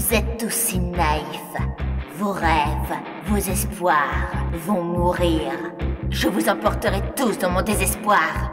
Vous êtes tous si naïfs. Vos rêves, vos espoirs vont mourir. Je vous emporterai tous dans mon désespoir.